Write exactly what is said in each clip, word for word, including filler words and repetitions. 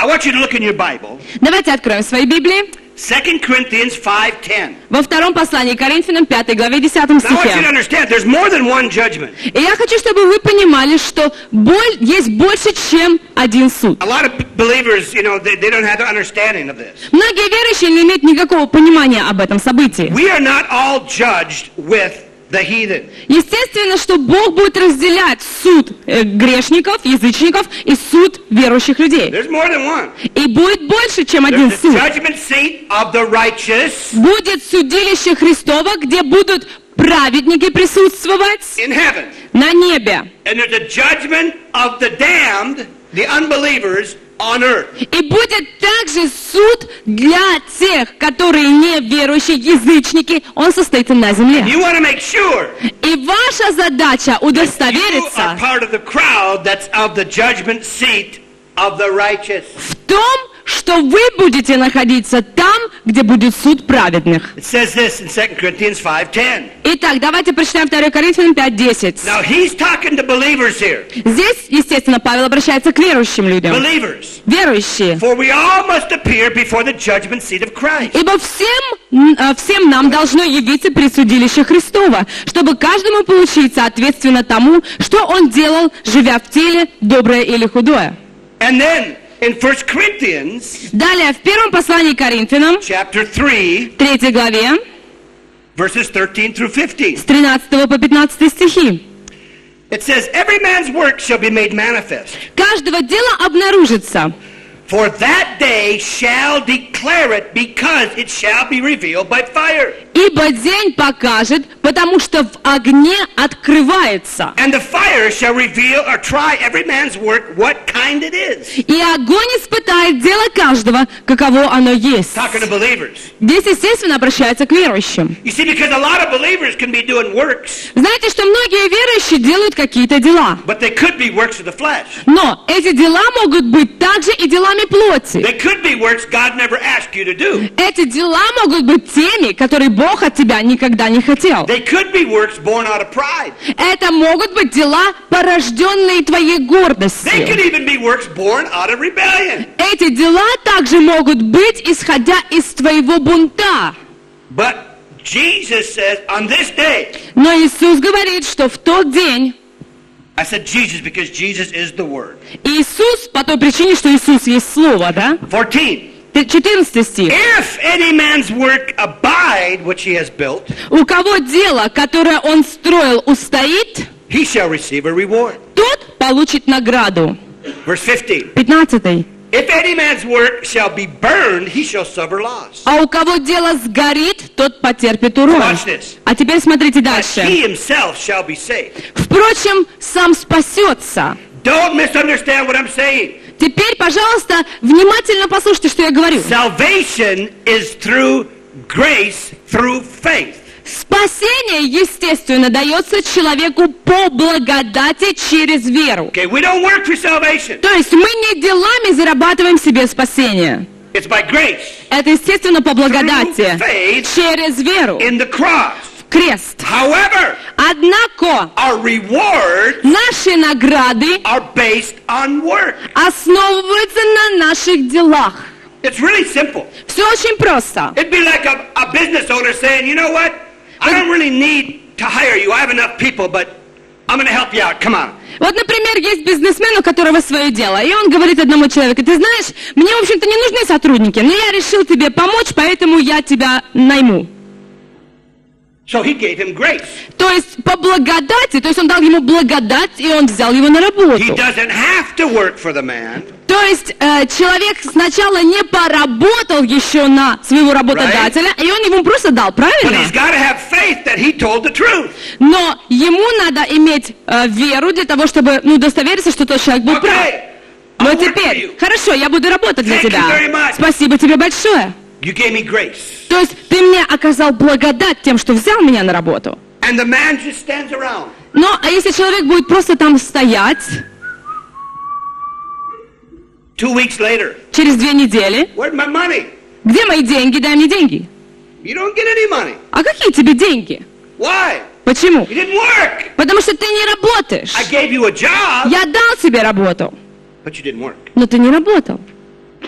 I want you to look in your Bible. Давайте откроем свои Библии. Second Corinthians five ten. Во втором послании к Коринфянам, пятой главе, десятом Now, I want you to стихе. understand, there's more than one judgment. И я хочу, чтобы вы понимали, что боль есть больше, чем один суд. A lot of believers, you know, they, they don't have the understanding of this. Многие верующие не имеют никакого понимания об этом событии. We are not all judged with the heathen. Естественно, что Бог будет разделять суд э, грешников, язычников и суд верующих людей. There's more than one. И будет больше, чем один There's the суд. judgment seat of the righteous Будет судилище Христово, где будут праведники присутствовать in heaven. на небе. And there's a judgment of the damned, the unbelievers, on earth. И будет также суд для тех, которые не верующие, язычники. Он состоится на земле. You want to make sure И ваша задача you are удостовериться part of the crowd that's of the judgment seat of the righteous. в том, что вы будете находиться там, где будет суд праведных. It says this in Second Corinthians five ten. Итак, давайте прочитаем второе Коринфянам пять десять. Now he's talking to believers here. Здесь, естественно, Павел обращается к верующим людям. Believers. Верующие. For we all must appear before the judgment seat of Christ. Ибо всем, э, всем нам должно явиться при судилище Христова, чтобы каждому получить соответственно тому, что он делал, живя в теле, доброе или худое. And then in First Corinthians Далее, в первом послании к Коринфянам, chapter three, третьей главе, verses thirteen through fifteen. с тринадцатого по пятнадцатый стихи. It says, every man's work shall be made manifest. Каждого дела обнаружится, For that day shall declare it, because it shall be revealed by fire. ибо день покажет, потому что в огне открывается. And the fire shall reveal or try every man's work, what kind it is. И огонь испытает дело каждого, каково оно есть. Talking to believers. Здесь, естественно, обращается к верующим. You see, because a lot of believers can be doing works, Знаете, что многие верующие делают какие-то дела. but they could be works of the flesh. Но эти дела могут быть также и делами плоти. They could be works God never asked you to do. Эти дела могут быть теми, которые Бог от тебя никогда не хотел. They could be works born out of pride. Это могут быть дела, порожденные твоей They could гордостью. even be works born out of rebellion. Эти дела также могут быть, исходя из твоего бунта. But Jesus says, on this day, Но Иисус говорит, что в тот день, I said Jesus because Jesus is the Word. Иисус, по той причине, что Иисус есть Слово, да? fourteen. четырнадцатый стих. If any man's work abide which he has built, У кого дело, которое он строил, устоит, he shall receive a reward. тот получит награду. Verse fifteen. пятнадцатый. If any man's work shall be burned, he shall suffer loss. А у кого дело сгорит, тот потерпит урон. Watch this. А теперь смотрите But дальше. he himself shall be saved. Впрочем, сам спасется. Don't misunderstand what I'm saying. Теперь, пожалуйста, внимательно послушайте, что я говорю. Salvation is through grace, through faith. Спасение, естественно, дается человеку по благодати через веру. Okay, we don't work for salvation. То есть мы не делами зарабатываем себе спасение. It's by grace. Это, естественно, по благодати. Through faith Через веру. in the cross. Крест. However, Однако our rewards наши награды are based on work. основываются на наших делах. It's really simple. Все очень просто. It'd be like a, a business owner saying, you know what? I don't really need to hire you. I have enough people, but I'm going to help you out. Come on. Вот, например, есть бизнесмен, у которого свое дело, и он говорит одному человеку: ты знаешь, мне, в общем-то, не нужны сотрудники, но я решил тебе помочь, поэтому я тебя найму. So he gave him grace. То есть по благодати, то есть он дал ему благодать, и он взял его на He работу. doesn't have to work for the man. То есть э, человек сначала не поработал еще на своего работодателя, и он ему просто дал, But правильно? he's got to have faith that he told the truth. Но ему надо иметь э, веру для того, чтобы, ну, удостовериться, что тот человек был прав. Okay. Но I'll work for теперь, you. хорошо, я буду работать для Thank you тебя. very much. Спасибо тебе большое. You gave me grace. То есть ты мне оказал благодать тем, что взял меня на работу. And the man just stands around. Но а если человек будет просто там стоять, Two weeks later, через две недели, where's my money? где мои деньги, дай мне деньги. You don't get any money. А какие тебе деньги? Why? Почему? You didn't work. Потому что ты не работаешь. I gave you a job, Я дал тебе работу, but you didn't work. но ты не работал.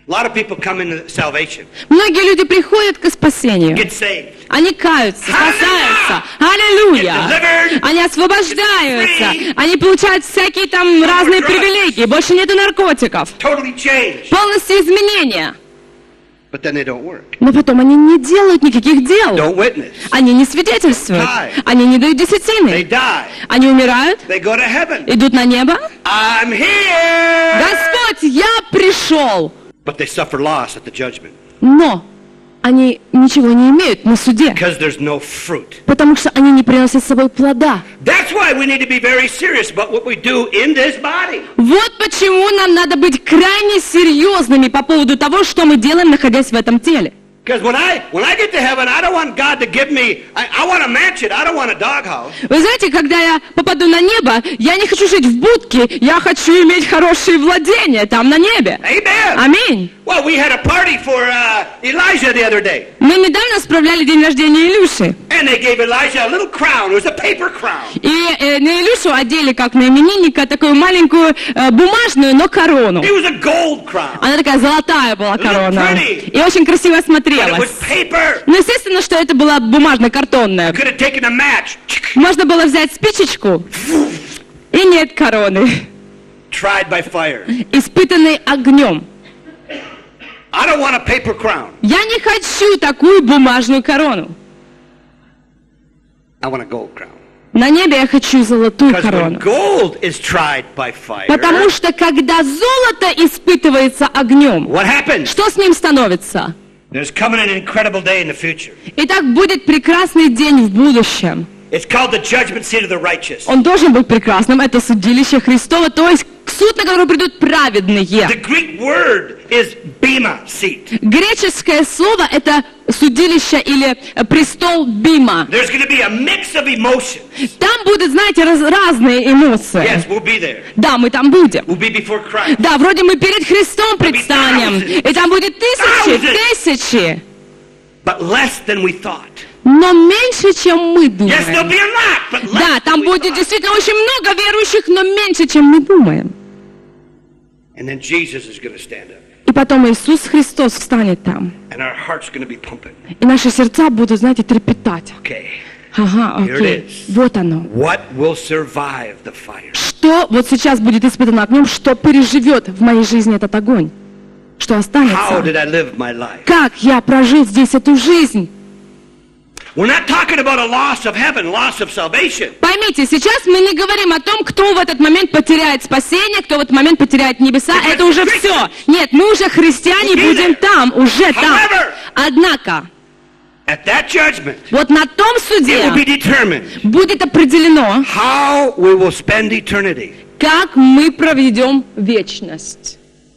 A lot of people come into salvation, Многие люди приходят к спасению. get saved. Они каются, спасаются. Аллилуйя! Они освобождаются. Они получают всякие там разные привилегии. Больше нету наркотиков. Totally changed. Полностью изменения. But then they don't work. Но потом они не делают никаких дел. Don't witness. Они не свидетельствуют. Они не дают They десятины. die. Они умирают, They go to heaven. идут на небо. I'm here. Господь, я пришел. But they suffer loss at the judgment Но они ничего не имеют на суде, because there's no fruit. потому что они не приносят с собой плода. That's why we need to be very serious about what we do in this body. Вот почему нам надо быть крайне серьезными по поводу того, что мы делаем, находясь в этом теле. Because when I when I get to heaven, I don't want God to give me. I, I want a mansion. I don't want a doghouse. Вы знаете, когда я попаду на небо, я не хочу жить в будке, я хочу иметь хорошие владения там на небе. Amen. Аминь. Well, we had a party for uh, Elijah the other day, Мы недавно справляли день рождения Илюши. and they gave Elijah a little crown. It was a paper crown. И э, на Илюшу одели, как на именинника, такую маленькую э, бумажную, но корону. It was a gold crown, Она такая золотая была корона. pretty. И очень красиво but it смотрелась. was paper. Ну, естественно, что это была бумажно-картонная. Could have taken a match. Можно было взять спичечку, и нет короны, Tried by fire. испытанной огнем. I don't want a paper crown. Я не хочу такую бумажную корону. I want a gold crown. На небе я хочу золотую Because when корону. gold is tried by fire, Потому что когда золото испытывается огнем, what happens? что с ним становится? There's coming an incredible day in the future. Итак, будет прекрасный день в будущем. It's called the judgment seat of the righteous. Он должен быть прекрасным. Это судилище Христово, то есть суд, на который придут праведные. The Greek word is bema seat. Греческое слово – это судилище или э, престол Бима. There's going to be a mix of emotions. Там будут, знаете, раз- разные эмоции. Yes, we'll be there. Да, мы там будем. We'll be before Christ. Да, вроде мы перед Христом предстанем. И там будет тысячи, тысячи. But less than we thought. Но меньше, чем мы Yes, there'll думаем. be a lot, but less Да, than там we будет thought. действительно очень много верующих, но меньше, чем мы думаем. And then Jesus is going to stand up. И потом Иисус Христос встанет там. And our heart's going to be pumping. И наши сердца будут, знаете, трепетать. Okay. Ага, Here it окей. is. Вот оно. What will survive the fire? Что вот сейчас будет испытано огнем, что переживет в моей жизни этот огонь? Что How останется? did I live my life? Как я прожил здесь эту жизнь? We're not talking about a loss of heaven, loss of salvation. Поймите, сейчас мы не говорим о том, кто в этот момент потеряет спасение, кто в этот момент потеряет небеса. Это уже все. Нет, мы уже христиане, будем там, уже там. Однако, At that judgment, вот на том it суде will be determined будет определено, how we will spend eternity. как мы проведем вечность.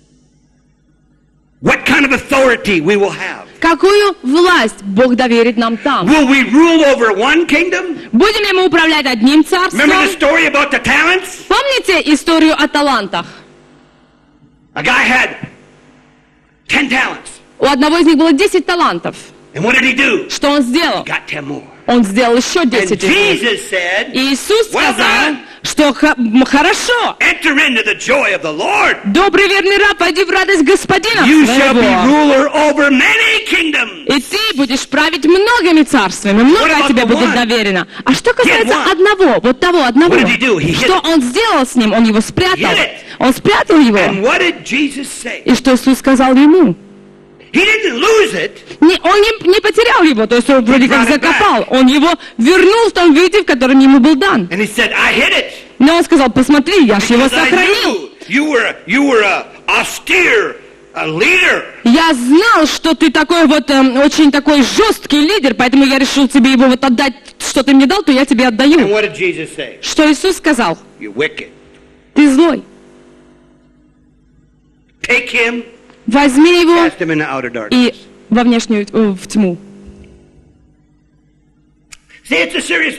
What kind of authority we will have. Какую власть Бог доверит нам там? Will we rule over one kingdom? Будем ли мы управлять одним царством? Remember the story about the talents? Помните историю о талантах? A guy had ten talents. У одного из них было десять талантов. And what did he do? Что он сделал? Got ten more. Он сделал еще And десять из них. Jesus said, И Иисус Well сказал, done. что х- м, хорошо, enter into the joy of the Lord. добрый верный раб, пойди в радость Господина You shall be своего. ruler over many kingdoms. И ты будешь править многими царствами, много What about тебе the будет one? доверено. А что касается one. одного, вот того одного, What did he do? He hid что it. он сделал с ним? Он его спрятал. Hid it. Он спрятал его. And what did Jesus say? И что Иисус сказал ему? He didn't lose it. Не, он не, не потерял его, то есть он вроде как brought it закопал. Он его вернул в том виде, в котором ему был дан. And he said, I hid it. Но он сказал, посмотри, я ж его Because I сохранил. knew you were a, you were a austere a leader. Я знал, что ты такой вот эм, очень такой жесткий лидер, поэтому я решил тебе его вот отдать, что ты мне дал, то я тебе And отдаю. what did Jesus say? Что Иисус сказал? You wicked. Ты злой. Take him, Возьми его cast him into outer darkness. и во внешнюю, э, в тьму. See, it's a serious thing.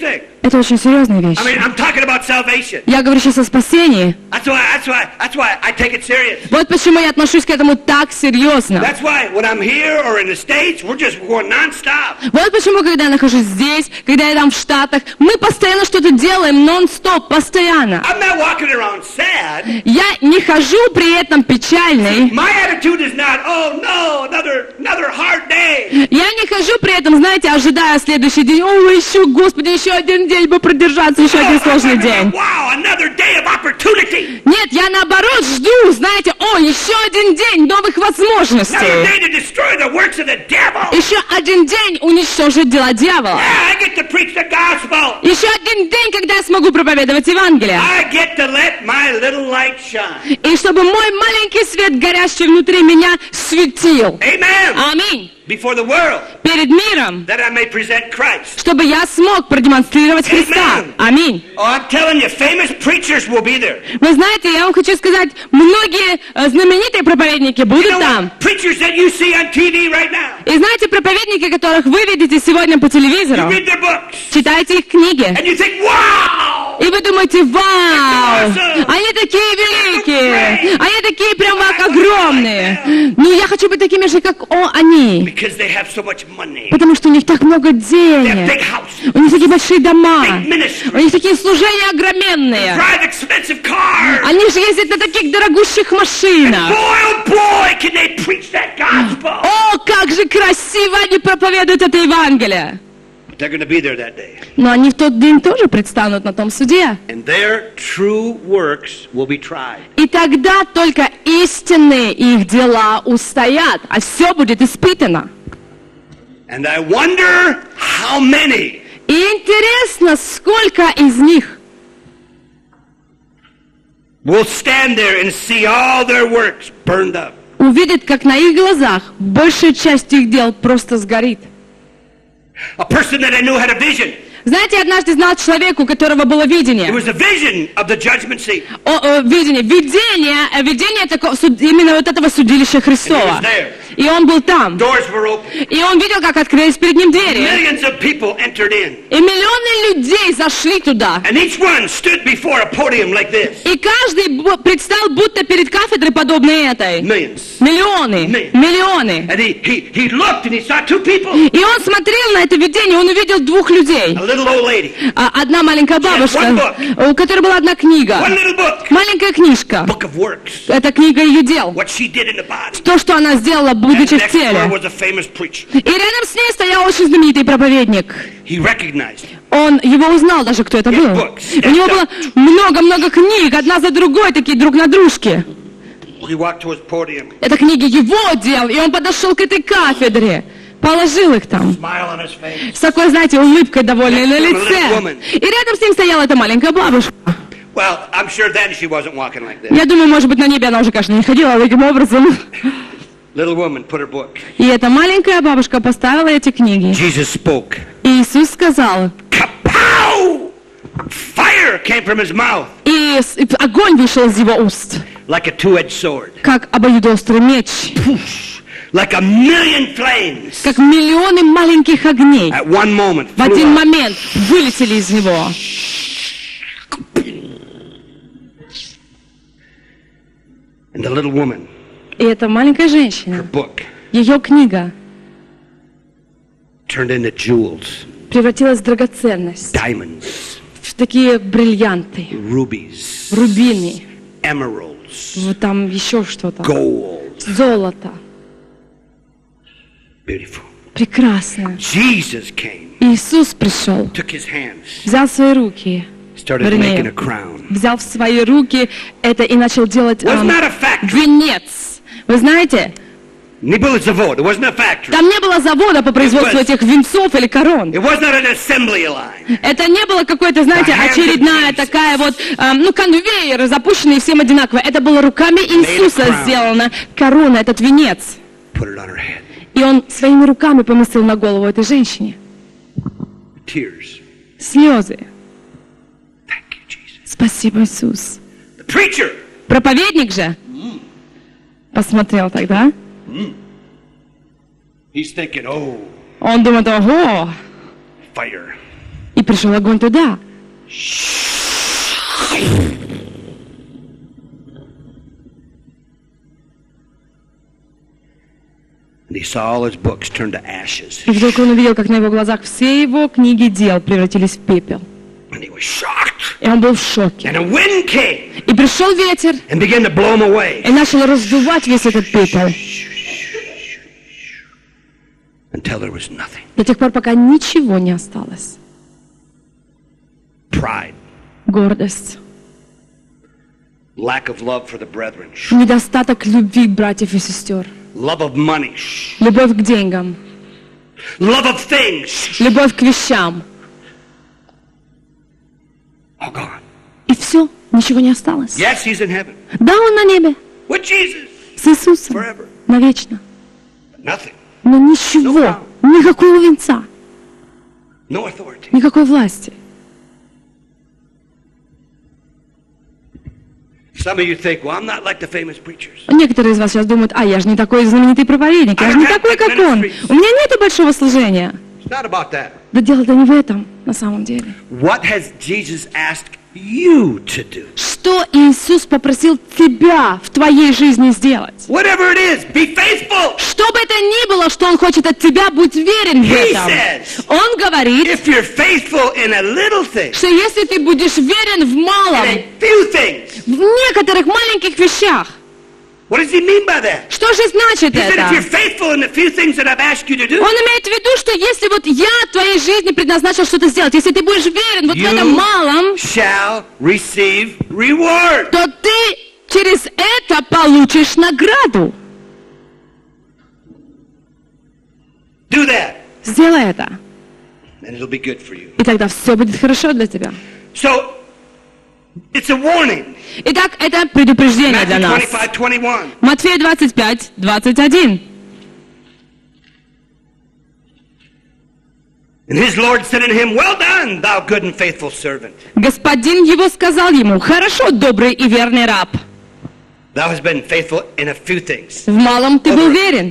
Это очень серьезная вещь. I mean, I'm talking about salvation. Я говорю сейчас о спасении. That's why, that's why, that's why I take it serious. Вот почему я отношусь к этому так серьезно. That's why when I'm here or in the States, we're just going non-stop. Вот почему, когда я нахожусь здесь, когда я там в Штатах, мы постоянно что-то делаем, нон-стоп, постоянно. I'm not walking around sad. Я не хожу при этом печальной. My attitude is not, oh no, another, another hard day. Я не хожу при этом, знаете, ожидая следующий день. О, еще, Господи, еще один день бы продержаться, еще один сложный день. Wow, another day of opportunity. Нет, я наоборот жду, знаете, о, еще один день новых Another возможностей. day to destroy the works of the devil. Еще один день уничтожить дела дьявола. Yeah, I get to preach the gospel. Еще один день, когда я смогу проповедовать Евангелие. I get to let my little light shine. И чтобы мой маленький свет, горящий внутри меня, светил. Amen. Аминь. Before the world, Перед миром, that I may present Christ. чтобы я смог продемонстрировать Христа. Amen. Аминь. Oh, I'm telling you, famous preachers will be there. Вы знаете, я вам хочу сказать, многие э, знаменитые проповедники You будут know там. what? Preachers that you see on T V right now. И знаете, проповедники, которых вы видите сегодня по You телевизору, read their books, читайте их книги, and you think, wow! и вы думаете, вау, они такие великие, они такие прям как огромные. Ну, я хочу быть такими же, как о, они, Because they have so much money. потому что у них так много They have big денег, houses, у них такие большие дома, big ministries, у них такие служения огроменные, drive expensive cars. они же ездят на таких дорогущих Boy, машинах. oh boy, can they preach that gospel. О, как же красиво они проповедуют это Евангелие. They're going to be there that day. Но они в тот день тоже предстанут на том суде. And their true works will be tried. И тогда только истинные их дела устоят, а все будет испытано. And I wonder how many И интересно, сколько из них will stand there and see all their works burned up. увидят, как на их глазах большая часть их дел просто сгорит. A person that I knew had a vision. Знаете, я однажды знал человека, у которого было It видение. was a vision of the judgment seat. О, о, видение, видение, э, видение такого, суд- именно вот этого судилища Христова. And he was there. И он был там. Doors were open. И он видел, как открылись перед ним двери. Millions of people entered in. И миллионы людей зашли туда. And each one stood before a podium like this. И каждый бу- предстал будто перед кафедрой, подобной этой. Millions. Миллионы, Millions. миллионы. And he, he, he looked and he saw two people. И он смотрел на это видение, он увидел двух людей. A little old lady. А, Одна маленькая бабушка, у которой была одна книга. One little book. Маленькая книжка. Book of works. Это книга ее дел. What she did in the body. То, что она сделала, And будучи в next to her теле. was a famous preacher. И рядом с ней стоял очень знаменитый проповедник. He recognized him. Он его узнал даже, кто это был. У него было много-много книг, одна за другой, такие друг на дружке. He walked to his podium, Это книги его дел, и он подошел к этой кафедре, положил их там. smile on his face. С такой, знаете, улыбкой довольной на лице. И рядом с ним стояла эта маленькая бабушка. Well, I'm sure then she wasn't walking like that. Я думаю, может быть, на небе она уже, конечно, не ходила таким образом. Little woman put her book. И эта маленькая бабушка поставила эти книги. Jesus spoke. И Иисус сказал, Kapow! Fire came from his mouth и с- и огонь вышел из его уст, like a two-edged sword. как обоюдоострый меч, Poof! Like a million flames. как миллионы маленьких огней. At one moment, В один flew out. момент вылетели из него. And the little woman, И эта маленькая her женщина, book, ее книга turned into jewels, превратилась в драгоценность, diamonds, в такие бриллианты, rubies, рубины, emeralds, вот там еще что-то, gold. золото. Beautiful. Прекрасно. Jesus came, Иисус пришел, took his hands, взял в свои руки, started Вернее. making a crown. взял в свои руки это и начал делать Was ам, not a factory. венец. Вы знаете, Не было завода. It wasn't a factory. там не было завода по производству It was- этих венцов или корон. It was not an assembly line. Это не было какой-то, знаете, The hands of очередная Jesus. такая вот, ам, ну, конвейер, запущенный всем одинаково. Это было руками Иисуса crown. сделано. Корона, этот венец. Put it on her head. И он своими руками поместил на голову этой женщине. Tears. Слезы. Thank you, Jesus. Спасибо, Иисус. The preacher. Проповедник же посмотрел тогда. He's thinking, oh, Он думает, ого, fire. и пришел огонь туда. And he saw all his books turn to ashes. И вдруг он увидел, как на его глазах все его книги дел превратились в пепел. And he was shocked. И он был в шоке. And a wind came И пришел ветер, and began to blow him away. и начал раздувать весь этот пепел. Until there was nothing. До тех пор, пока ничего не осталось. Pride. Гордость. Lack of love for the brethren. Недостаток любви братьев и сестер. Love of money. Любовь к деньгам. Love of things. Любовь к вещам. All gone. И все, ничего не осталось. Yes, he's in heaven. Да, он на небе. With Jesus. С Иисусом. Forever. Навечно. Nothing. Но ничего, никакого венца, No authority. никакой власти. Some of you think, well, I'm not like the famous preachers. Некоторые из вас сейчас думают, а я же не такой знаменитый проповедник, я же не такой, как он. У меня нету большого служения. It's not about that. Да дело-то не в этом, на самом деле. What has Jesus asked you to do? Что Иисус попросил тебя в твоей жизни сделать? Whatever it is, be faithful. Что бы это ни было, что Он хочет от тебя, будь верен в He этом. says, Он говорит, if you're faithful in a little thing, что если ты будешь верен в малом, in a few things, в некоторых маленьких вещах, what does he mean by that? что же значит He said, if you're это? faithful in the few things that I've asked you to do, Он имеет в виду, что если вот я в твоей жизни предназначил что-то сделать, если ты будешь верен вот в этом you малом, shall receive reward. то ты через это получишь награду. Do that, Сделай это, and it'll be good for you. и тогда все будет хорошо для тебя. So, it's a warning. Итак, это предупреждение для Matthew нас. twenty-five twenty-one. Матфея двадцать пять, двадцать один. And his Lord said unto him, well done, thou good and faithful servant. Господин его сказал ему, хорошо, добрый и верный раб. Thou hast been faithful in a few things. В малом ты был верен.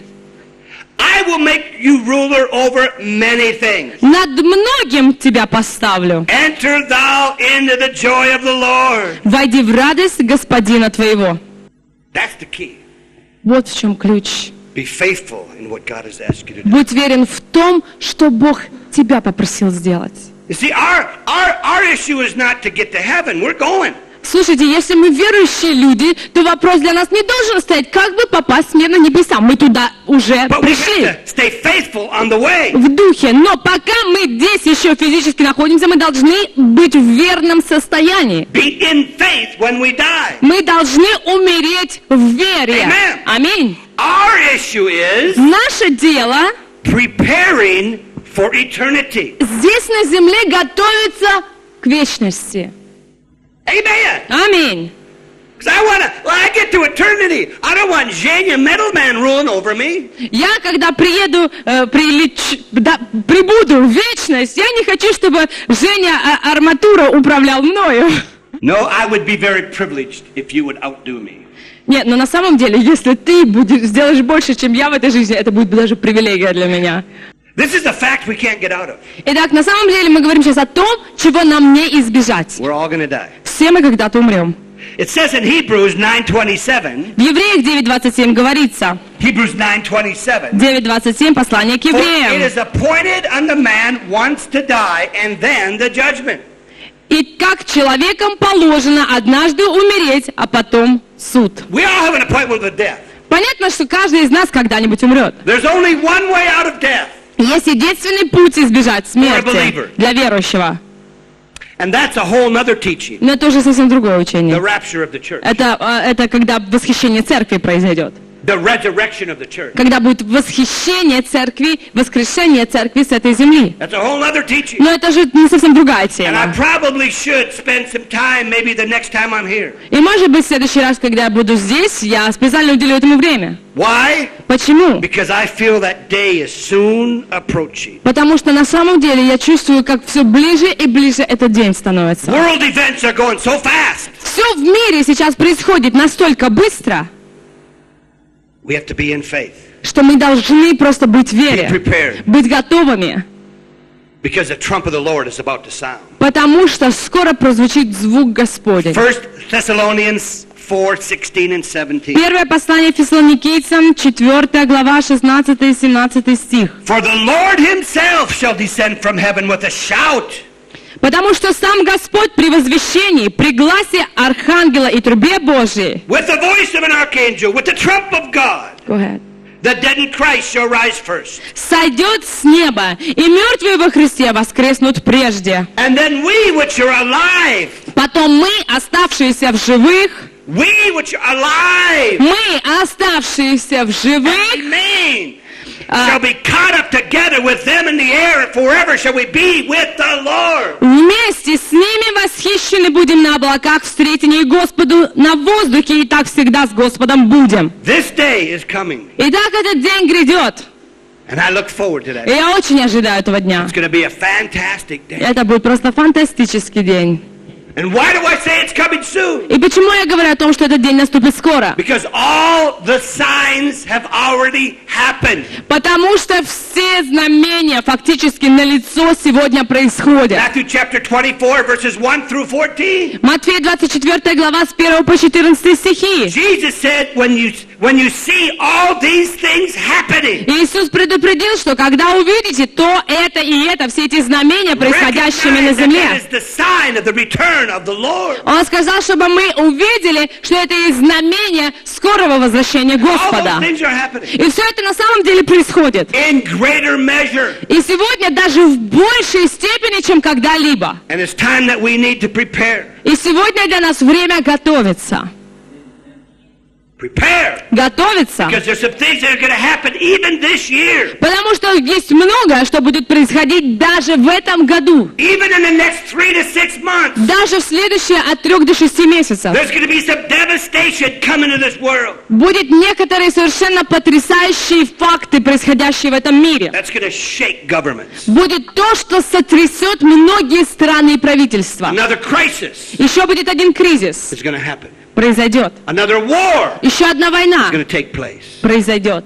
I will make you ruler over many things. Над многим тебя поставлю. Enter thou into the joy of the Lord. Войди в радость Господина твоего. That's the key. Вот в чем ключ. Be faithful in what God has asked you to do. Будь верен в том, что Бог тебя попросил сделать. You see, our, our, our issue is not to get to heaven. We're going. Слушайте, если мы верующие люди, то вопрос для нас не должен стоять, как бы попасть в мир на небеса. Мы туда уже But we пришли. have to stay faithful on the way. В духе. Но пока мы здесь еще физически находимся, мы должны быть в верном состоянии. Be in faith when we die. Мы должны умереть в вере. Amen. Аминь. Our issue is Наше дело preparing for eternity. здесь на земле готовиться к вечности. Amen. Аминь. Because I want to, when I get to eternity, I don't want Zhenya Middleman ruling over me. Я, когда приеду, э, прилеч- да, прибуду в вечность, я не хочу, чтобы Женя а, Арматура управлял мною. No, I would be very privileged if you would outdo me. Нет, но на самом деле, если ты будешь, сделаешь больше, чем я в этой жизни, это будет даже привилегия для меня. This is a fact we can't get out of. Итак, на самом деле мы говорим сейчас о том, чего нам не избежать. We're all going to die. Все мы когда-то умрем. It says in Hebrews nine twenty-seven, В Евреях девять двадцать семь говорится, Hebrews nine twenty-seven, девять двадцать семь, послание к for it евреям. is appointed unto man once to die, and then the judgment. И как человеком положено однажды умереть, а потом суд. We all have an appointment with death. Понятно, что каждый из нас когда-нибудь умрет. There's only one way out of death, Есть единственный путь избежать смерти believer. для верующего. and that's a whole nother teaching, Но это уже совсем другое the учение. rapture of the church, Это, э, это когда восхищение церкви произойдет. the resurrection of the church. Когда будет восхищение церкви, воскрешение церкви с этой земли. That's a whole other teaching. Но это же не совсем другая And I тема. probably should spend some time, maybe the next time I'm here. И может быть в следующий раз, когда я буду здесь, я специально уделю этому время. Why? Почему? Because I feel that day is soon approaching. Потому что на самом деле я чувствую, как все ближе и ближе этот день становится. World events are going so fast. Все в мире сейчас происходит настолько быстро, We have to be in faith. что мы должны просто быть в Be вере, prepared. быть готовыми. Because the trump of the Lord is about to sound. Потому что скоро прозвучит звук Господень. First Thessalonians four, sixteen and seventeen. Первое послание Фессалоникийцам, четвёртая глава, шестнадцатый и семнадцатый стих. For the Lord himself shall descend from heaven with a shout. Потому что сам Господь при возвещении, при гласе архангела и трубе Божией, With the voice of an archangel, with the trump of God, Go ahead. the dead in Christ shall rise first. сойдет с неба, и мертвые во Христе воскреснут прежде. And then we which are alive, Потом мы, оставшиеся в живых, we which are alive, мы, оставшиеся в живых, remain, а, shall be caught up together with them in the air, and forever shall we be with the Lord. вместе с ними восхищены будем на облаках в встретении Господу на воздухе, и так всегда с Господом будем. This day is coming, Итак, этот день грядет, and I look forward to и that. я очень ожидаю этого дня. It's going to be a fantastic day. Это будет просто фантастический день. And why do I say it's coming soon? И почему я говорю о том, что этот день наступит скоро? Because all the signs have already happened. Потому что все знамения фактически налицо сегодня происходят. Matthew chapter twenty-four, verses one through fourteen. Матфея двадцать четвёртая глава с первого по четырнадцатый стихи. Jesus said, when you, when you see all these things happening, Иисус предупредил, что когда увидите то, это и это, все эти знамения, происходящими на recognize that земле, that is the sign of the return of the Lord. Он сказал, чтобы мы увидели, что это и знамение скорого возвращения All those Господа. things are happening И все это на самом деле происходит. in greater measure. И сегодня даже в большей степени, чем когда-либо. And it's time that we need to prepare. И сегодня для нас время готовиться. Prepare. Готовиться. Because there's some things that are going to happen even this year. Потому что есть многое, что будет происходить даже в этом году. Even in the next three to six months. Даже в следующие от трех до шести месяцев. There's going to be some devastation coming to this world. Будет некоторые совершенно потрясающие факты, происходящие в этом мире. That's going to shake governments. Будет то, что сотрясет многие страны и правительства. Another crisis Еще будет один кризис. is going to happen. Произойдет. Another war Еще одна война is going to take place. произойдет.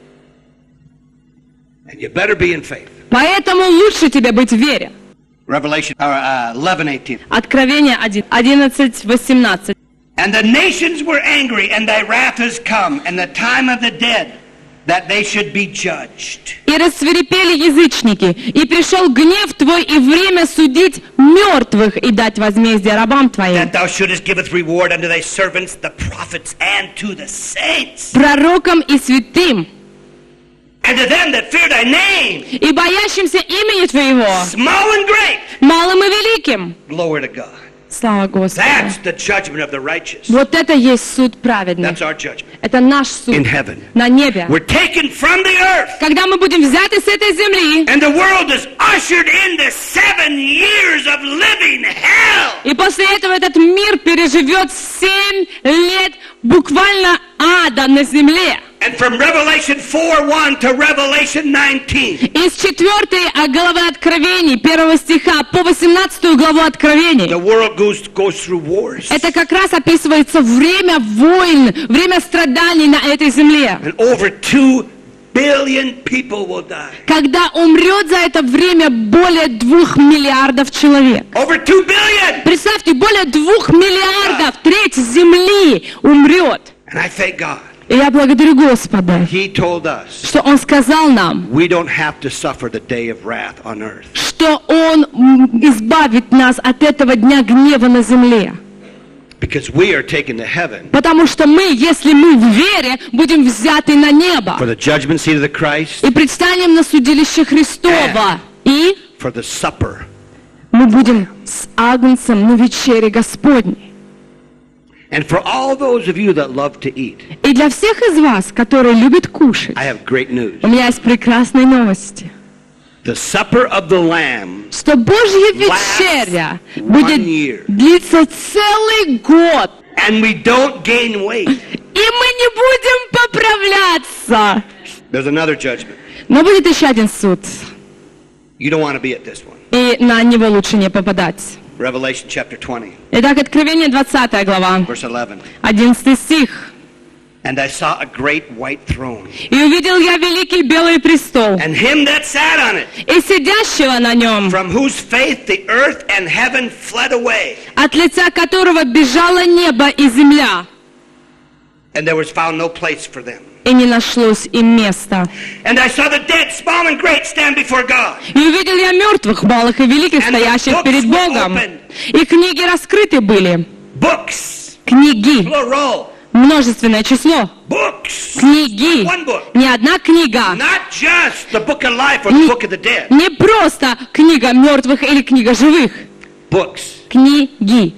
And you better be in faith. Поэтому лучше тебе быть в вере. Revelation uh, eleven eighteen. Откровение одиннадцать восемнадцать. And the nations were angry, and thy wrath is come, and the time of the dead, that they should be judged. И рассвирепели язычники, и пришел гнев твой, и время судить мертвых и дать возмездие рабам твоим. That thou shouldest giveth reward unto thy servants, the prophets, and to the saints, Пророкам и святым, and to them that fear thy name, и боящимся имени твоего, small and great. малым и великим. Glory to God. Слава Господу. That's the judgment of the righteous. Вот это есть суд праведный. That's our judgment Это наш суд in heaven. на небе. We're taken from the earth, Когда мы будем взяты с этой земли, and the world is ushered into seven years of living hell. и после этого этот мир переживет семь лет буквально ада на земле. And from Revelation four one to Revelation nineteen, Из четвертой главы Откровений, первого стиха, по восемнадцатую главу Откровений, the world goes, goes through wars. это как раз описывается время войн, время страданий на этой земле. And over two billion people will die. Когда умрет за это время более двух миллиардов человек. Over two billion! Представьте, более двух миллиардов, треть земли умрет. And I thank God. И я благодарю Господа, He told us что Он сказал нам, we don't have to suffer the day of wrath on earth. что Он м, избавит нас от этого дня гнева на земле. Because we are taken to heaven Потому что мы, если мы в вере, будем взяты на небо for the judgment seat of the Christ, и предстанем на судилище Христово. И for the supper. мы будем с Агнцем на вечере Господней. And for all those of you that love to eat, И для всех из вас, которые любят кушать, I have great news. у меня есть прекрасные новости. The supper of the Lamb Что Божья вечеря будет длиться целый год. and we don't gain weight. И мы не будем поправляться. There's another judgment. Но будет еще один суд. You don't want to be at this one. И на него лучше не попадать. Revelation chapter twenty, Итак, Откровение двадцатая глава, verse eleven. одиннадцатый стих. And I saw a great white throne, И увидел я великий белый престол, and him that sat on it, и сидящего на нем, from whose face the earth and heaven fled away, от лица которого бежало небо и земля, and there was found no place for them. и не нашлось им места. And I saw the dead, small and great, stand before God. И увидел я мертвых, малых и великих, стоящих перед Богом. И книги раскрыты были. Books, Книги. plural, Множественное число. books. Книги. One book. Не одна книга. Not just the book of life or the book of the dead. Не просто книга мертвых или книга живых. Books. Книги.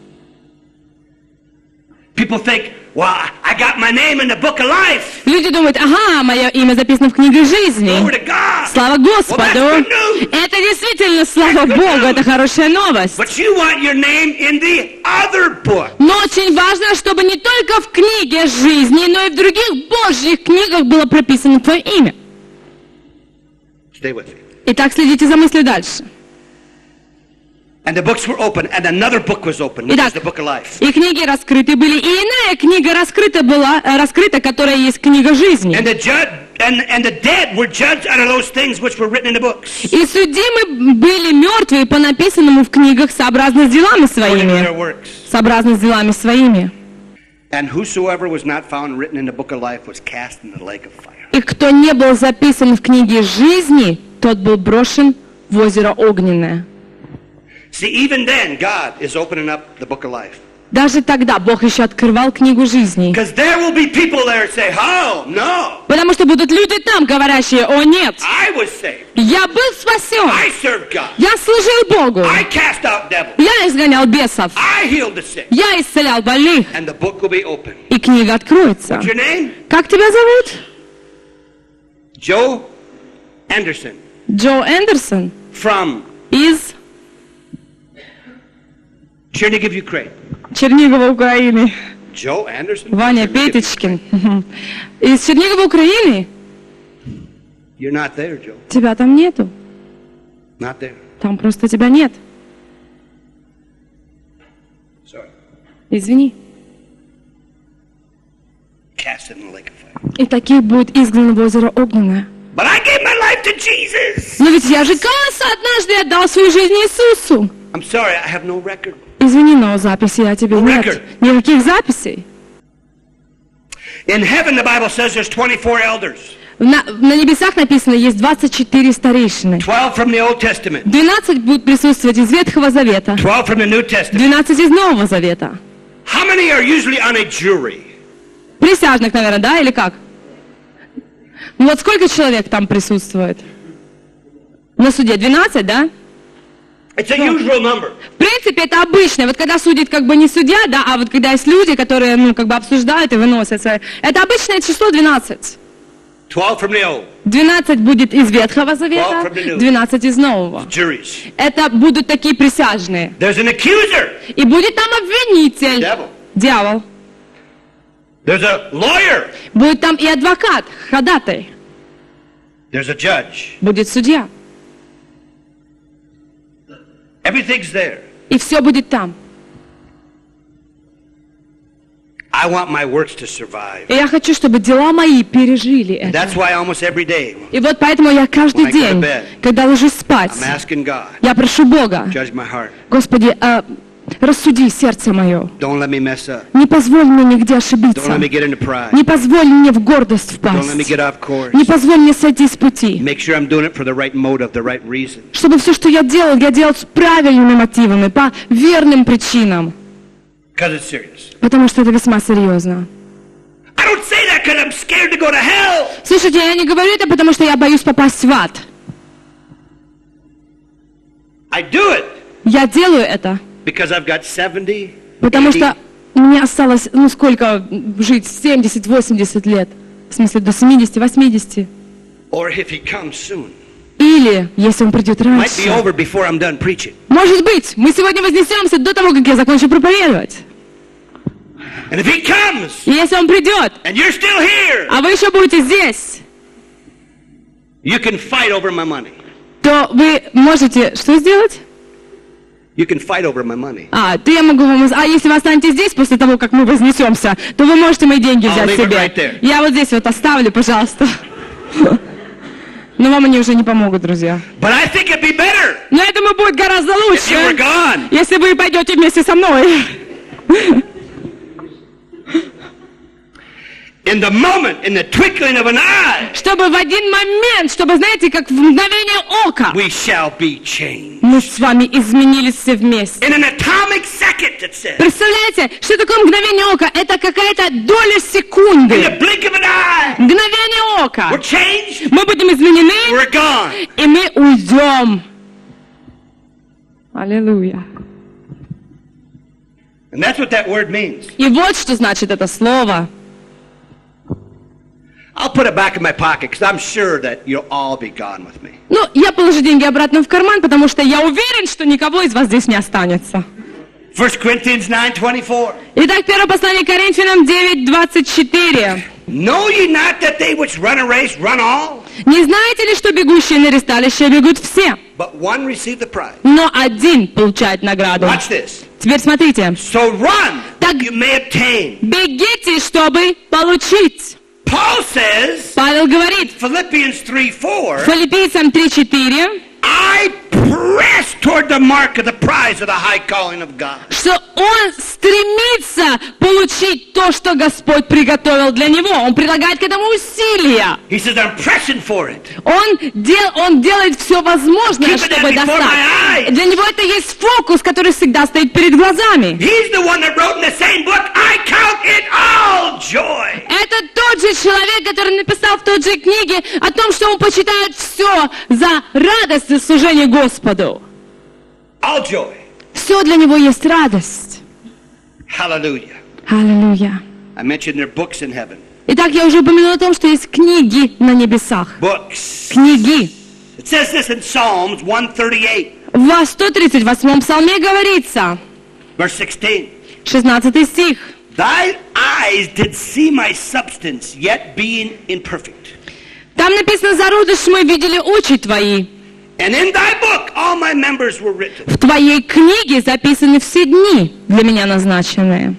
People think, well, I got my name in the book of life. Люди думают, ага, мое имя записано в книге жизни. Glory to God. Слава Господу. Well, that's good news. Это действительно слава Богу, это хорошая новость. But you want your name in the other book. Но очень важно, чтобы не только в книге жизни, но и в других Божьих книгах было прописано твое имя. Stay with me. Итак, следите за мыслью дальше. And the books were open, and another book was open, which Итак, is the book of life. и книги раскрыты были, и иная книга раскрыта была, э, раскрыта, которая есть книга жизни. And the judge and, and the dead were judged out of those things which were written in the books, И судимы были мертвые по написанному в книгах сообразно с делами according to their своими. works. Сообразно с делами своими. And whosoever was not found written in the book of life was cast in the lake of fire. И кто не был записан в книге жизни, тот был брошен в озеро огненное. See, even then, God is opening up the book of life. Даже тогда Бог еще открывал книгу жизни. Because there will be people there that say, oh, no, Потому что будут люди там, говорящие, о нет, I was saved. я был спасен, I served God. я служил Богу, I cast out devils. я изгонял бесов, I healed the sick. я исцелял больных. And the book will be open. И книга откроется. What's your name? Как тебя зовут? Joe Anderson Джо Эндерсон from из Chernihiv, Ukraine. Чернигова, Украины. Joe Anderson? Ваня Chernihiv, Петечкин. Из Чернигова, Украины. You're not there, Joe. Тебя там нету. Not there. Там просто тебя нет. Sorry. Извини. Cast in the lake of fire. И таких будет изгнано в озеро огненное. But I gave my life to Jesus. Но ведь я же, кажется, однажды отдал свою жизнь Иисусу. I'm sorry, I have no record. Извини, но записи о тебе нет. Record. Никаких записей. In heaven, the Bible says there's twenty-four elders. На, на небесах написано, есть двадцать четыре старейшины. twelve from the Old Testament. двенадцать будут присутствовать из Ветхого Завета. twelve from the New Testament. двенадцать из Нового Завета. How many are usually on a jury? Присяжных, наверное, да, или как? Ну вот сколько человек там присутствует? На суде двенадцать, да? It's a usual number. В принципе, это обычно. Вот когда судит как бы не судья, да, а вот когда есть люди, которые, ну, как бы обсуждают и выносятся. Это обычное число двенадцать. twelve from the Old. двенадцать будет из Ветхого Завета, twelve from the New. двенадцать из Нового. Juries. Это будут такие присяжные. There's an accuser. И будет там обвинитель, Devil. дьявол. There's a lawyer. Будет там и адвокат, ходатай. There's a judge. Будет судья. Everything's there. И все будет там. I want my works to survive. И я хочу, чтобы дела мои пережили это. That's why almost every day И вот поэтому я каждый When I go to день, bed, когда ложусь спать, I'm asking God, я прошу Бога, judge my heart. Господи, э, рассуди сердце мое. Don't let me mess up. Не позволь мне нигде Don't ошибиться. let me get into pride. Не позволь мне в гордость Don't let me впасть. get off course. Не позволь мне сойти с пути. Make sure I'm doing it for the right motive, the right reason. Чтобы все, что я делал, я делал с правильными мотивами, по верным причинам. Because it's serious. Потому что это весьма серьезно. I don't say that because I'm scared to go to hell. Слушайте, я не говорю это, потому что я боюсь попасть в ад. I do it Я делаю это, because I've got seventy, потому eighty, что мне осталось, ну сколько жить, семьдесят-восемьдесят лет. В смысле, до семидесяти-восьмидесяти. or if he comes soon. Или, если он придет Might be раньше. over before I'm done preaching. Может быть, мы сегодня вознесемся до того, как я закончу проповедовать. And if he comes И если он придет, and you're still here, а вы еще будете здесь, you can fight over my money. то вы можете что сделать? You can fight over my money. А, то я могу вам... А если вы останетесь здесь после того, как мы вознесемся, то вы можете мои деньги I'll взять leave it себе. right there. Я вот здесь вот оставлю, пожалуйста. Но вам они уже не помогут, друзья. But I think it'd be better Но я думаю, будет гораздо if лучше, you were gone. если вы пойдете вместе со мной. In the moment, in the twinkling of an eye, Чтобы в один момент, чтобы, знаете, как в мгновение ока, we shall be changed. мы с вами изменились все вместе. In an atomic second, it says. Представляете, что такое мгновение ока? Это какая-то доля In секунды. the blink of an eye, Мгновение ока. we're changed, Мы будем изменены, we're gone. и мы уйдем. Аллилуйя. And that's what that word means. И вот что значит это слово. I'll put it back in my pocket because I'm sure that you'll all be gone with me. Ну, я положу деньги обратно в карман, потому что я уверен, что никого из вас здесь не останется. First Corinthians nine twenty-four. Итак, первое послание Коринфянам девять двадцать четыре. Know ye not that they which run a race run all, Не знаете ли, что бегущие на ресталище бегут все, but one receive the prize? но один получает награду? Watch this. Теперь смотрите. So run, Так- you may obtain. Бегите, чтобы получить. Paul says, Павел говорит Philippians three four, Филиппийцам три четыре, I press toward the mark of the prize of the high calling of God. что он стремится получить то, что Господь приготовил для него. Он прилагает к этому усилия. He says, I'm pressing for it. Он, дел, он делает все возможное, Keep it чтобы before my eyes. достать. Для него это есть фокус, который всегда стоит перед глазами. He's the one that wrote in the same book, I count it all joy. Это тот же человек, который написал в той же книге о том, что он почитает все за радость и служение Господу. All joy. Все для него есть радость. Hallelujah. Аллилуйя. I mentioned there are books in heaven. Итак, я уже упомянула о том, что есть книги на небесах. Books. Книги. It says this in Psalms one thirty-eight, В сто тридцать восьмом псалме говорится, verse sixteen. шестнадцатый стих. Thy eyes did see my substance, yet being imperfect. Там написано: зародыш мы видели очи твои. And in thy book all my members were written. В твоей книге записаны все дни для меня назначенные.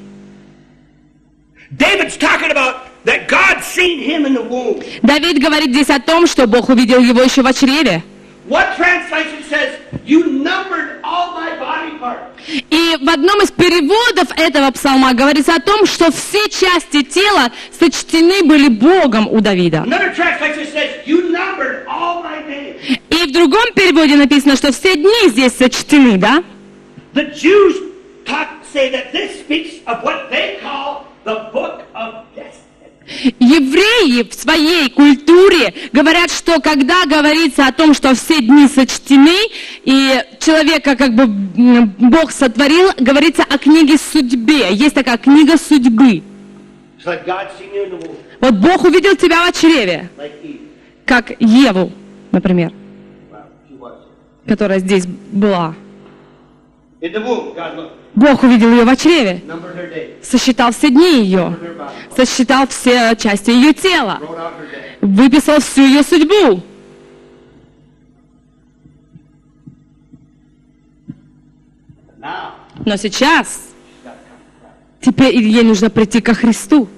David's talking about that God seen him in the womb. Давид говорит здесь о том, что Бог увидел его еще в чреве. One translation says, you numbered all my body parts. И в одном из переводов этого псалма говорится о том, что все части тела сочтены были Богом у Давида. Another translation says, you numbered all my days. И в другом переводе написано, что все дни здесь сочтены, да? The Jews talk, say that this speaks of what they call the book of destiny. Евреи в своей культуре говорят, что когда говорится о том, что все дни сочтены, и человека как бы м, Бог сотворил, говорится о книге судьбе. Есть такая книга судьбы. It's like God seen you in the womb, Вот Бог увидел тебя в чреве, like Eve. как Еву, например, Wow, she was. которая здесь была. In the womb, God looked, Бог увидел ее в чреве, numbered her days, сосчитал все дни ее, numbered her body, сосчитал все части ее тела, wrote out her days. выписал всю ее судьбу. Now, Но сейчас, she's got to come to Christ. теперь ей нужно прийти ко Христу,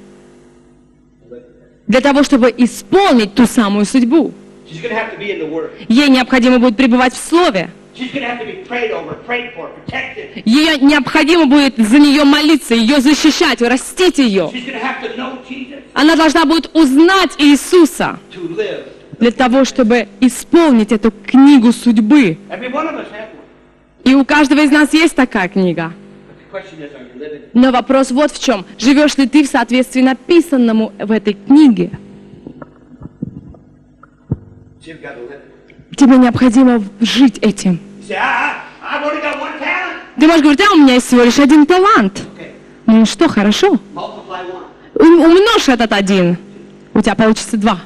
для того, чтобы исполнить ту самую судьбу. She's going to have to be in the Word. Ей необходимо будет пребывать в Слове. She's going to have to be prayed over, prayed for, protected. Ей необходимо будет за нее молиться, ее защищать, растить ее. She's going to have to know Jesus Она должна будет узнать Иисуса to live. для того, чтобы исполнить эту книгу судьбы. Every one of us has one. И у каждого из нас есть такая книга. But the question is, are you living? Но вопрос вот в чем. Живешь ли ты в соответствии написанному в этой книге? You've got to live it. Тебе необходимо жить этим. You say, I, I, I've only got one talent. Ты можешь говорить: а у меня есть всего лишь один талант. Okay, Ну что, хорошо. multiply one. У- Умножь этот один. У тебя получится два.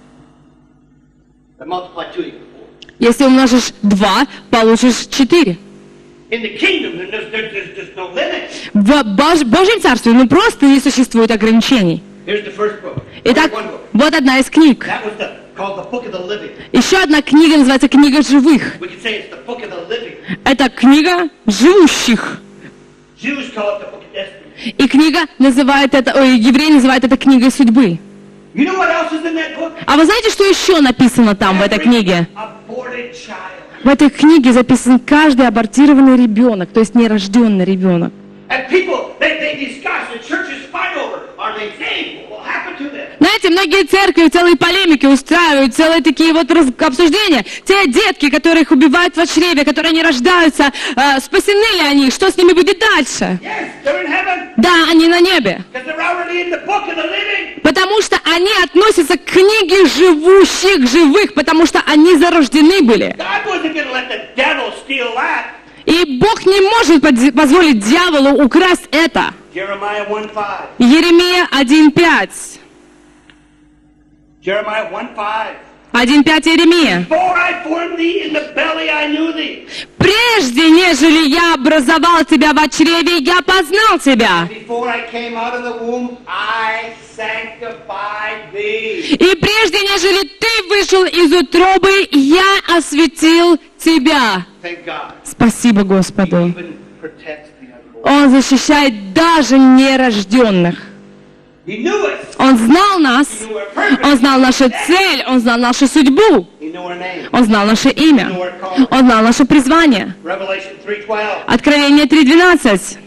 But multiply two equals four. Если умножишь два, получишь четыре. In the kingdom, there's, there's, there's, there's no limit. В Бож- Божьем Царстве ну просто не существует ограничений. Here's the first book. Итак, Only one book. вот одна из книг. That was the called the Book of the Living. Еще одна книга называется «Книга живых». We could say it's the Book of the Living. Это книга живущих. Jews call it the Book of Destiny. И книга называет это, ой, евреи называют это книгой судьбы. You know what else is in that book? А вы знаете, что еще написано там, в этой книге? Aborted child. В этой книге записан каждый абортированный ребенок, то есть нерожденный ребенок. And people, they, they discuss, the churches fight over, are they saved? What will happen to them? Знаете, многие церкви целые полемики устраивают, целые такие вот раз- обсуждения. Те детки, которых убивают в чреве, которые не рождаются, э, спасены ли они? Что с ними будет дальше? Yes, they're in heaven, Да, они на небе. because they're already in the Book of the Living. Потому что они относятся к книге живущих живых, потому что они зарождены были. God wasn't going to let the devil steal that. И Бог не может подзи- позволить дьяволу украсть это. Jeremiah one five. Еремия один пять. Jeremiah one five. один пять Еремия. Before I formed thee in the belly, I knew thee. Прежде, нежели я образовал тебя в чреве, я познал тебя. Before I came out of the womb, I sanctified thee. И прежде, нежели ты вышел из утробы, я осветил тебя. Thank God. Спасибо He Господу. even protects the unborn. Он защищает даже нерожденных. He knew us. Он знал нас. He knew our purpose. Он знал нашу цель. Он знал нашу судьбу. He knew our name. Он знал наше имя. Он знал наше призвание. Revelation three twelve. Откровение три двенадцать.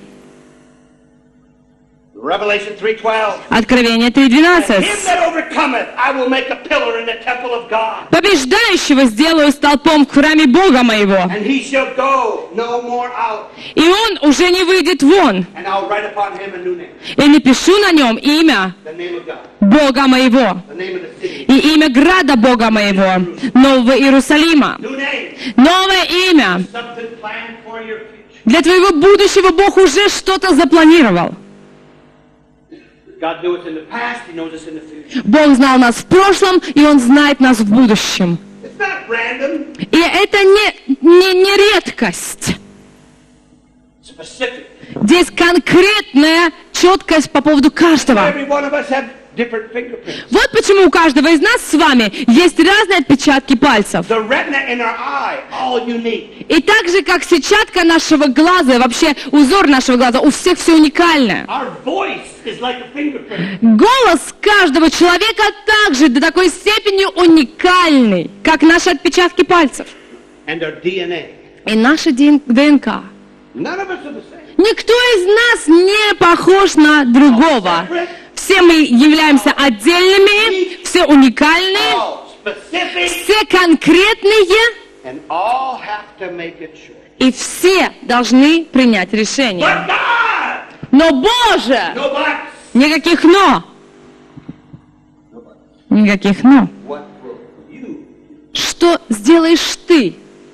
Revelation three twelve. Откровение три Him двенадцать. that overcometh, I will make a pillar in the temple of God. Побеждающего сделаю столпом в храме Бога моего. And he shall go no more out. И он уже не выйдет вон. And I'll write upon him a new name. И напишу на нем имя The name of God. Бога моего. The name of the city. И имя града Бога моего. Нового Иерусалима. New name. Новое имя. Something planned for your future. Для твоего будущего Бог уже что-то запланировал. God knew us in the past. He knows us in the future. Бог знал нас в прошлом, и Он знает нас в будущем. It's not random. И это не, не, не редкость. Specific. Здесь конкретная четкость по поводу каждого. Every one of us have different fingerprints. Вот почему у каждого из нас с вами есть разные отпечатки пальцев. The retina in our eye, all unique. И так же, как сетчатка нашего глаза, и вообще узор нашего глаза, у всех все уникальное. Our voice is like a fingerprint. Голос каждого человека также до такой степени уникальный, как наши отпечатки пальцев. And our D N A. И наша ДНК. None of us are the same. Никто из нас не похож на другого. Все мы являемся отдельными, все уникальные, All specific. все конкретные, And all have to make it sure. и все должны принять решение. But God! Но, Боже, No buts. никаких «но». No buts. Никаких «но». What will you? Что сделаешь ты?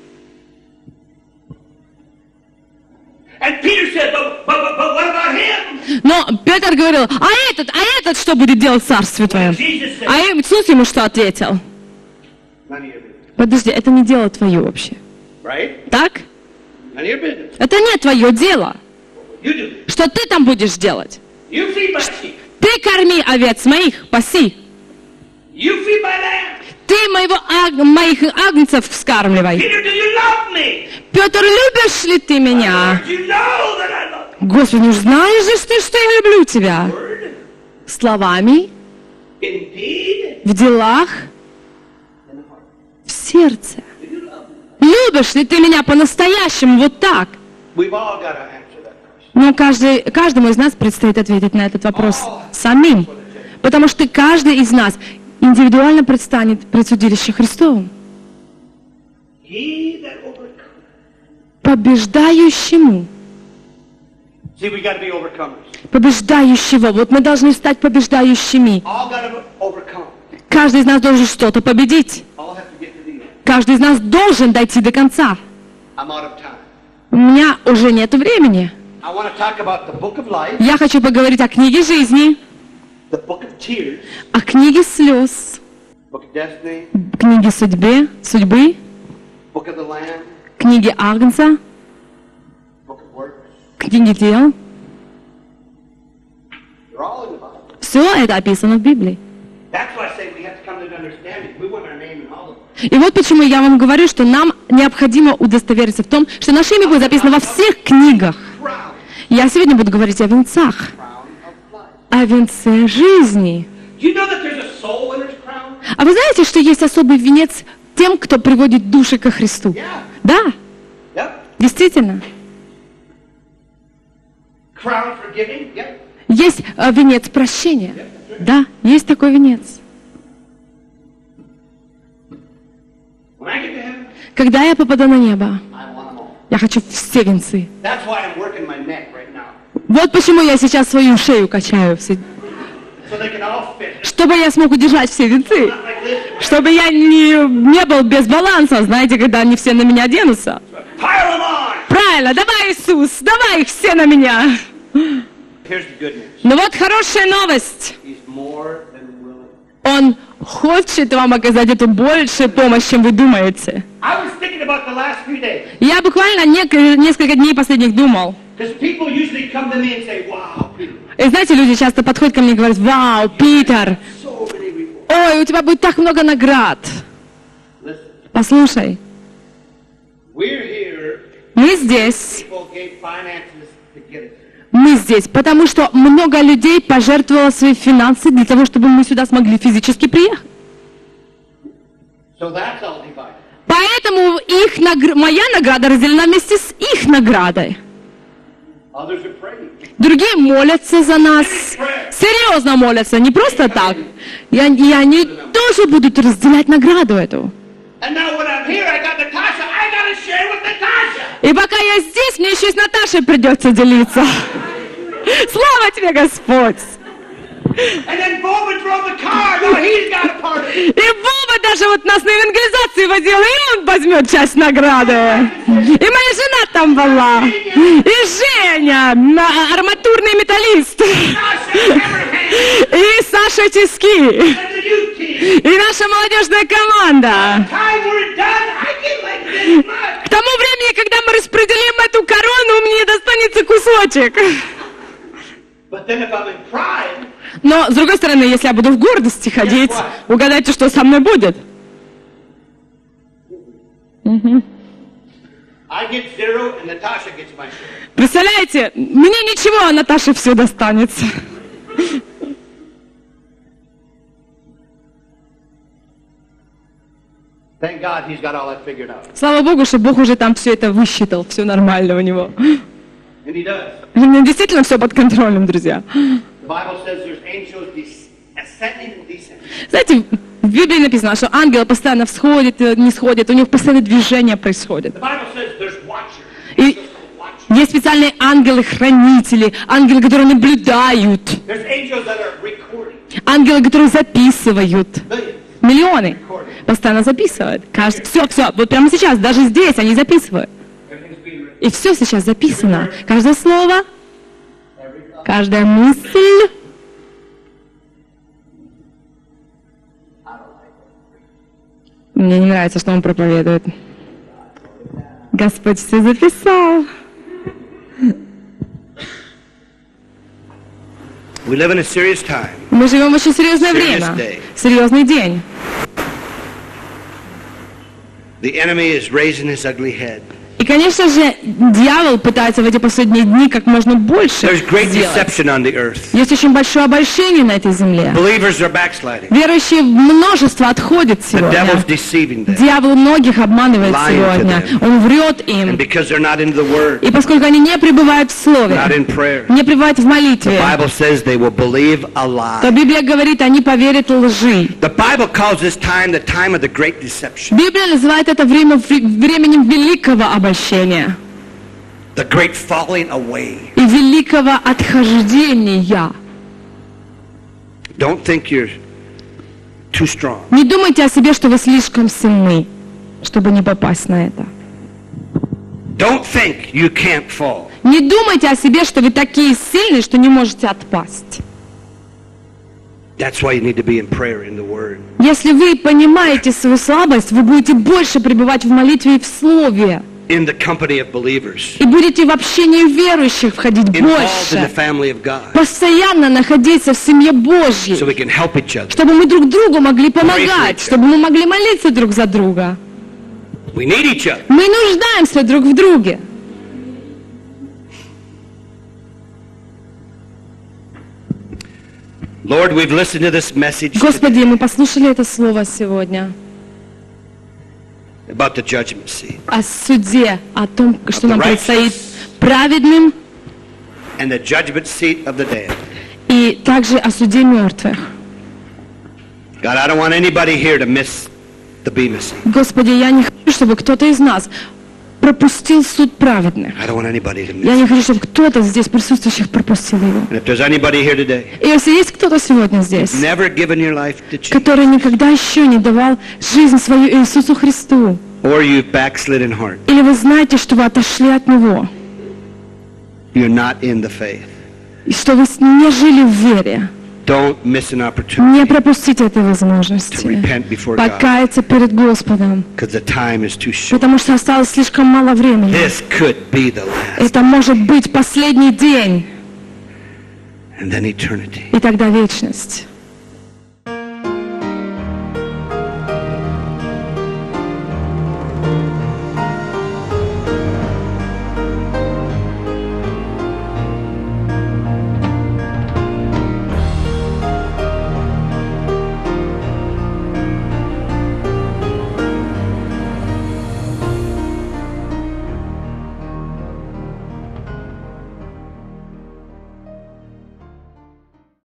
And Peter said, but, but, but, but what about him? Но Петр говорил, а этот, а этот что будет делать в царстве твоем? Jesus said, А Иисус ему что ответил? none of your business. Подожди, это не дело твое вообще. Right? Так? None of your business. Это не твое дело. You do. Что ты там будешь делать? You feed my sheep. Ты корми овец моих, паси. You feed my lamb. Ты моего аг- моих агнцев вскармливай. Peter, do you love me? Петр, любишь ли ты меня? Lord, you know that I love you. Господи, ну знаешь же ты, что я люблю тебя. Word, Словами, in deed, в делах, in the heart. в сердце. Do you love me? Любишь ли ты меня по-настоящему вот так? We've all got to answer that question. Но каждый, каждому из нас предстоит ответить на этот вопрос самим. Потому что каждый из нас индивидуально предстанет пред судилище Христовым. He that overcomes. Побеждающему. See, we got to be overcomers. Побеждающего. Вот мы должны стать побеждающими. All got to overcome. Каждый из нас должен что-то победить. All have to get to the end. Каждый из нас должен дойти до конца. I'm out of time. У меня уже нет времени. I want to talk about the book of life, Я хочу поговорить о книге жизни, the book of tears, о книге слез, book of destiny, книге судьбы, судьбы, book of the lamb, книге Агнца, book of works. книге дел. They're all in the Bible. Все это описано в Библии. И вот почему я вам говорю, что нам необходимо удостовериться в том, что наше имя будет записано во всех книгах. Я сегодня буду говорить о венцах, о венце жизни. А вы знаете, что есть особый венец тем, кто приводит души ко Христу? Да, действительно. Есть э, венец прощения. Да, есть такой венец. Когда я попаду на небо, я хочу все венцы. Вот почему я сейчас свою шею качаю, все, чтобы я смог удержать все венцы. Чтобы я не, не был без баланса, знаете, когда они все на меня денутся. Правильно, давай, Иисус, давай их все на меня. Но вот хорошая новость. Он хочет вам оказать эту большую помощь, чем вы думаете. Я буквально не, несколько дней последних думал. И знаете, люди часто подходят ко мне и говорят: вау, Питер, ой, у тебя будет так много наград. Послушай, мы здесь, мы здесь, потому что много людей пожертвовало свои финансы для того, чтобы мы сюда смогли физически приехать. Поэтому их нагр... моя награда разделена вместе с их наградой. Другие молятся за нас, серьезно молятся, не просто так. И они, и они тоже будут разделять награду эту. И пока я здесь, мне еще и с Наташей придется делиться. Слава тебе, Господь! И Вова даже вот нас на евангелизацию водил, и он возьмет часть награды. И моя жена там была. И Женя, арматурный металлист. И Саша Тиски. И наша молодежная команда. К тому времени, когда мы распределим эту корону, мне достанется кусочек. Но, с другой стороны, если я буду в гордости ходить, угадайте, что со мной будет? Угу. Представляете, мне ничего, а Наташе все достанется. Слава Богу, что Бог уже там все это высчитал, все нормально у него. У меня действительно все под контролем, друзья. Знаете, в Библии написано, что ангелы постоянно всходят, не сходят, у них постоянно движение происходит. И есть специальные ангелы-хранители, ангелы, которые наблюдают, ангелы, которые записывают. Миллионы постоянно записывают. Каждый, все, все, вот прямо сейчас, даже здесь они записывают. И все сейчас записано. Каждое слово, каждая мысль. Мне не нравится, что он проповедует. Господь все записал. We live in a serious time. Мы живем в очень серьезное время. Серьезный день. The enemy is raising his ugly head. И, конечно же, дьявол пытается в эти последние дни как можно больше сделать. Есть очень большое обольщение на этой земле. Верующие множество отходят сегодня. Дьявол многих обманывает сегодня. Он врет им. И поскольку они не пребывают в Слове, не пребывают в молитве, то Библия говорит, они поверят лжи. Библия называет это время временем великого обольщения. The great falling away. И великого отхождения. Don't think you're too strong. Не думайте о себе, что вы слишком сильны, чтобы не попасть на это. Don't think you can't fall. Не думайте о себе, что вы такие сильные, что не можете отпасть. That's why you need to be in prayer in the Word. Если вы понимаете свою слабость, вы будете больше пребывать в молитве и в Слове. in the company of believers, И будете в общении верующих входить involved in the больше. family of God, Постоянно находиться в семье Божьей. so we can help each other. Чтобы мы друг другу могли Pray for помогать. each other. Чтобы мы могли молиться друг за друга. We need each other. Мы нуждаемся друг в друге. Lord, we've listened to this message today Господи, мы послушали это слово сегодня about the judgment seat о суде, о том, что the нам righteous. предстоит праведным, and the judgment seat of the dead. и также о суде мертвых. God, I don't want anybody here to miss the Bema seat. Господи, я не хочу, чтобы кто-то из нас пропустил суд праведных. I don't want anybody to miss Я it. не хочу, чтобы кто-то здесь присутствующих пропустил его. And if there's anybody here today, И если есть кто-то сегодня здесь, never given your life to Jesus, который никогда еще не давал жизнь свою Иисусу Христу, or you've backslid in heart, или вы знаете, что вы отошли от Него, you're not in the faith, и что вы не жили в вере, don't miss an не opportunity пропустите этой to возможности repent before God, покаяться перед Господом, because the time is too short. потому что осталось слишком мало времени. This could be the last, Это может быть последний день, and then eternity. и тогда вечность.